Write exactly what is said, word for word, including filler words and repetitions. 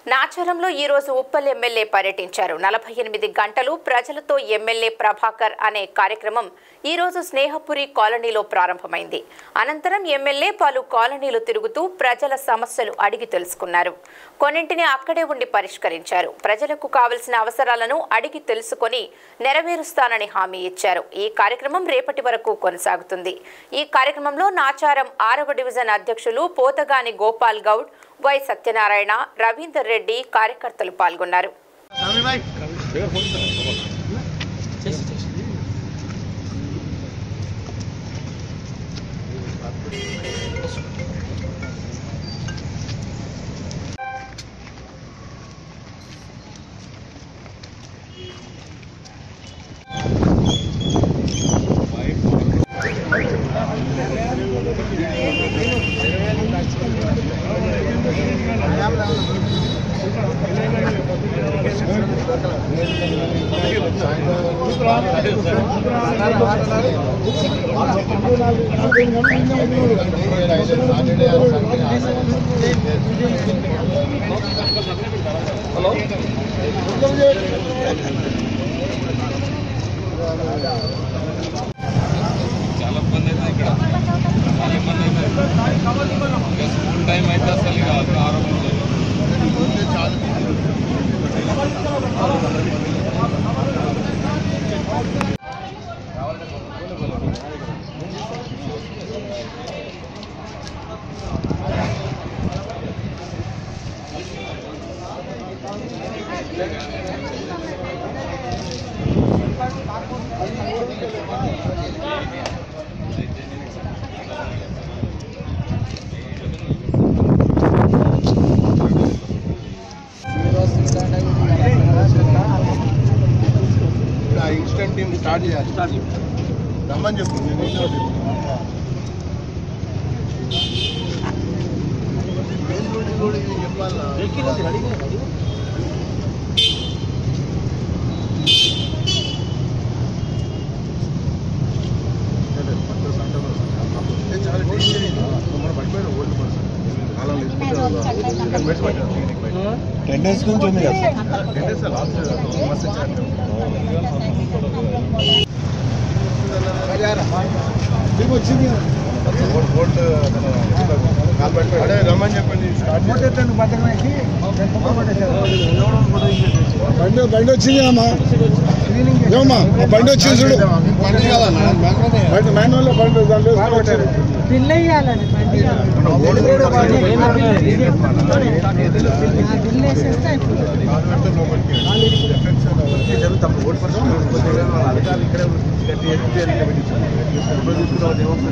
నాచారంలో ఈ రోజు ఉప్పల్ ఎమ్మెల్యే పర్యటించారు. నలభై ఎనిమిది గంటలు ప్రజలతో ఎమ్మెల్యే ప్రభాకర్ అనే కార్యక్రమం ఈ రోజు స్నేహపురి కాలనీలో ప్రారంభమైంది. అనంతరం ఎమ్మెల్యే పలు కాలనీలు తిరుగుతూ ప్రజల సమస్యలు అడిగి తెలుసుకున్నారు. కొన్నింటిని అక్కడే ఉండి పరిష్కరించారు. ప్రజలకు కావలసిన అవసరాలను అడిగి తెలుసుకొని నెరవేరుస్తానని హామీ ఇచ్చారు. ఈ కార్యక్రమం రేపటి వరకు కొనసాగుతుంది. ఈ కార్యక్రమంలో నాచారం ఆరవ డివిజన్ అధ్యక్షులు పోతగాని గోపాల్ గౌడ్, వై సత్యనారాయణ, రవీందర్ రెడ్డి కార్యకర్తలు పాల్గొన్నారు. చాలా ఇబ్బంది అయితే ఇక్కడ చాలా ఇబ్బంది అయితే స్కూల్ టైం అయితే అసలు ఇక ఆరోగ్యం ఇన్స్టెంట్ టీమ్ స్టార్ట్ చేయాలి. రమ్మని చెప్పు. టెండెన్స్ గురించి ఉంది వచ్చింది రమ్మని చెప్పండి. బండి బండి వచ్చింది అమ్మా ఏమమ్మా బండి వచ్చింది చూడు. బండి కాదన్నా బండి మాన్యువల్ బండి దాంట్లో జరుగుతాం.